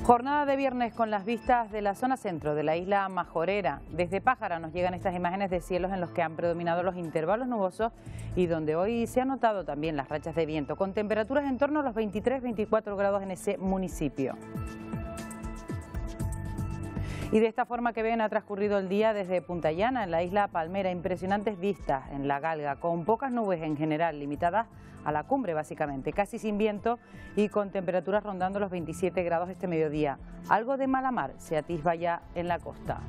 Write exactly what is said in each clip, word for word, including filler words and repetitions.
Jornada de viernes con las vistas de la zona centro de la isla Majorera. Desde Pájara nos llegan estas imágenes de cielos en los que han predominado los intervalos nubosos y donde hoy se han notado también las rachas de viento, con temperaturas en torno a los veintitrés a veinticuatro grados en ese municipio. Y de esta forma que ven ha transcurrido el día desde Punta Llana, en la isla Palmera. Impresionantes vistas en la Galga, con pocas nubes en general, limitadas a la cumbre básicamente, casi sin viento y con temperaturas rondando los veintisiete grados este mediodía. Algo de mala mar se atisba ya en la costa.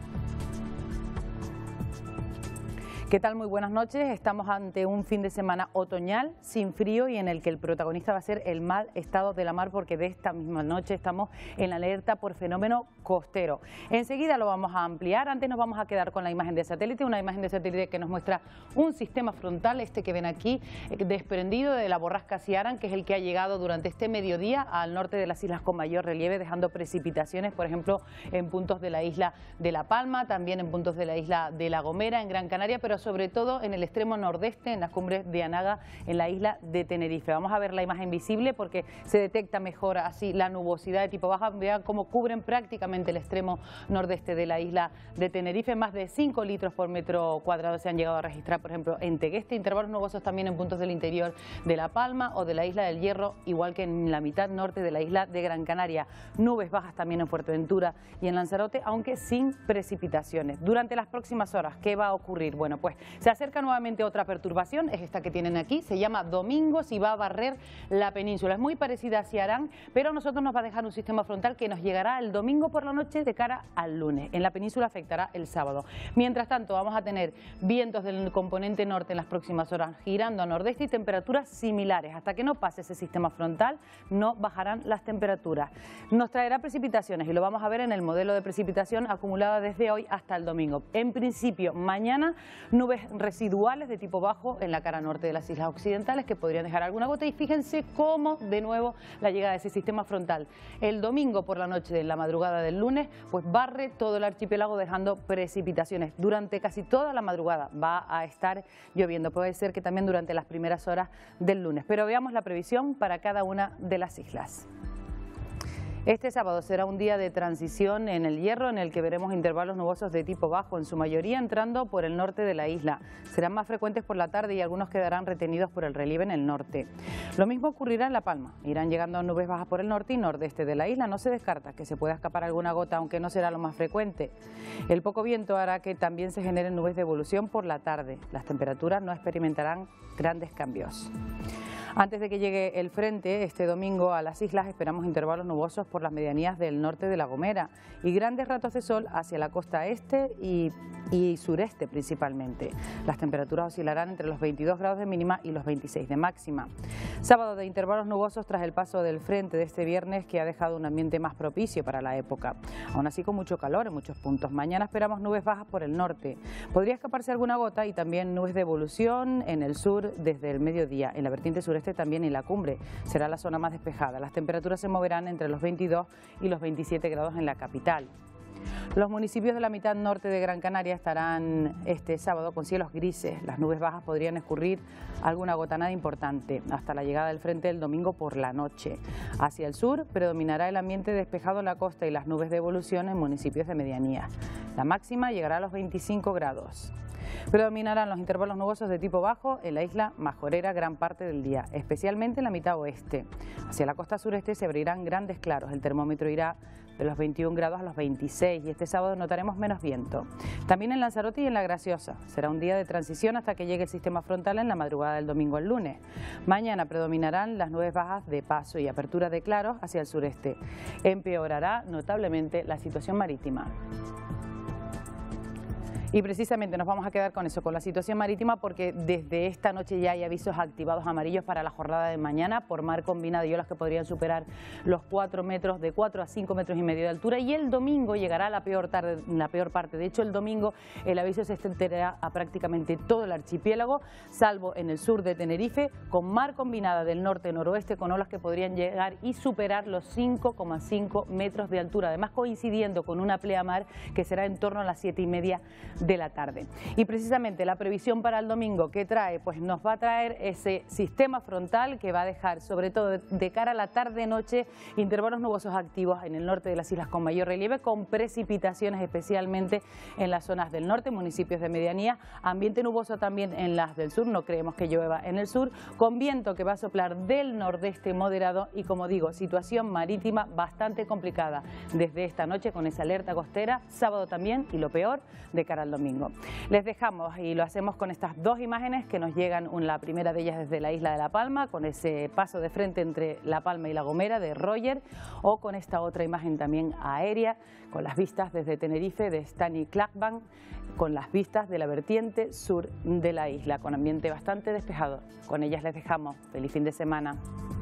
¿Qué tal? Muy buenas noches. Estamos ante un fin de semana otoñal, sin frío y en el que el protagonista va a ser el mal estado de la mar, porque de esta misma noche estamos en la alerta por fenómeno costero. Enseguida lo vamos a ampliar. Antes nos vamos a quedar con la imagen de satélite, una imagen de satélite que nos muestra un sistema frontal, este que ven aquí, desprendido de la borrasca Ciarán, que es el que ha llegado durante este mediodía al norte de las islas con mayor relieve, dejando precipitaciones, por ejemplo, en puntos de la isla de La Palma, también en puntos de la isla de La Gomera, en Gran Canaria, pero sobre todo en el extremo nordeste, en las cumbres de Anaga, en la isla de Tenerife. Vamos a ver la imagen visible porque se detecta mejor así la nubosidad de tipo baja. Vean cómo cubren prácticamente el extremo nordeste de la isla de Tenerife. Más de cinco litros por metro cuadrado se han llegado a registrar, por ejemplo, en Tegueste. Intervalos nubosos también en puntos del interior de La Palma o de la isla del Hierro, igual que en la mitad norte de la isla de Gran Canaria. Nubes bajas también en Fuerteventura y en Lanzarote, aunque sin precipitaciones. Durante las próximas horas, ¿qué va a ocurrir? Bueno, pues se acerca nuevamente otra perturbación, es esta que tienen aquí, se llama Domingos y va a barrer la península. Es muy parecida a Ciarán, pero a nosotros nos va a dejar un sistema frontal que nos llegará el domingo por la noche de cara al lunes. En la península afectará el sábado. Mientras tanto, vamos a tener vientos del componente norte en las próximas horas, girando a nordeste y temperaturas similares. Hasta que no pase ese sistema frontal, no bajarán las temperaturas. Nos traerá precipitaciones y lo vamos a ver en el modelo de precipitación acumulada desde hoy hasta el domingo. En principio, mañana, nubes residuales de tipo bajo en la cara norte de las islas occidentales que podrían dejar alguna gota, y fíjense cómo de nuevo la llegada de ese sistema frontal el domingo por la noche, en la madrugada del lunes, pues barre todo el archipiélago dejando precipitaciones. Durante casi toda la madrugada va a estar lloviendo, puede ser que también durante las primeras horas del lunes, pero veamos la previsión para cada una de las islas. Este sábado será un día de transición en el Hierro, en el que veremos intervalos nubosos de tipo bajo, en su mayoría entrando por el norte de la isla. Serán más frecuentes por la tarde y algunos quedarán retenidos por el relieve en el norte. Lo mismo ocurrirá en La Palma. Irán llegando nubes bajas por el norte y nordeste de la isla. No se descarta que se pueda escapar alguna gota, aunque no será lo más frecuente. El poco viento hará que también se generen nubes de evolución por la tarde. Las temperaturas no experimentarán grandes cambios. Antes de que llegue el frente este domingo a las islas, esperamos intervalos nubosos por las medianías del norte de La Gomera y grandes ratos de sol hacia la costa este y, y sureste principalmente. Las temperaturas oscilarán entre los veintidós grados de mínima y los veintiséis de máxima. Sábado de intervalos nubosos tras el paso del frente de este viernes, que ha dejado un ambiente más propicio para la época. Aún así, con mucho calor en muchos puntos. Mañana esperamos nubes bajas por el norte. Podría escaparse alguna gota y también nubes de evolución en el sur desde el mediodía. En la vertiente sureste también y la cumbre será la zona más despejada. Las temperaturas se moverán entre los veintidós y los veintisiete grados en la capital. Los municipios de la mitad norte de Gran Canaria estarán este sábado con cielos grises. Las nubes bajas podrían escurrir alguna gotanada importante hasta la llegada del frente el domingo por la noche. Hacia el sur predominará el ambiente despejado en la costa y las nubes de evolución en municipios de medianía. La máxima llegará a los veinticinco grados. Predominarán los intervalos nubosos de tipo bajo en la isla Majorera gran parte del día, especialmente en la mitad oeste. Hacia la costa sureste se abrirán grandes claros. El termómetro irá de los veintiún grados a los veintiséis y este sábado notaremos menos viento. También en Lanzarote y en La Graciosa. Será un día de transición hasta que llegue el sistema frontal en la madrugada del domingo al lunes. Mañana predominarán las nubes bajas de paso y apertura de claros hacia el sureste. Empeorará notablemente la situación marítima. Y precisamente nos vamos a quedar con eso, con la situación marítima, porque desde esta noche ya hay avisos activados amarillos para la jornada de mañana por mar combinado y olas que podrían superar los cuatro metros, de cuatro a cinco metros y medio de altura, y el domingo llegará la peor tarde, la peor parte. De hecho, el domingo el aviso se extenderá a prácticamente todo el archipiélago, salvo en el sur de Tenerife, con mar combinada del norte-noroeste, con olas que podrían llegar y superar los cinco coma cinco metros de altura, además coincidiendo con una pleamar que será en torno a las siete y media de la tarde. Y precisamente la previsión para el domingo, ¿qué trae? Pues nos va a traer ese sistema frontal que va a dejar, sobre todo de cara a la tarde-noche, intervalos nubosos activos en el norte de las islas con mayor relieve, con precipitaciones especialmente en las zonas del norte, municipios de medianía, ambiente nuboso también en las del sur, no creemos que llueva en el sur, con viento que va a soplar del nordeste moderado y, como digo, situación marítima bastante complicada desde esta noche con esa alerta costera, sábado también y lo peor de cara al domingo. Les dejamos y lo hacemos con estas dos imágenes que nos llegan, la primera de ellas desde la isla de La Palma, con ese paso de frente entre La Palma y La Gomera de Roger, o con esta otra imagen también aérea, con las vistas desde Tenerife de Stani Clackbank, con las vistas de la vertiente sur de la isla, con ambiente bastante despejado. Con ellas les dejamos. Feliz fin de semana.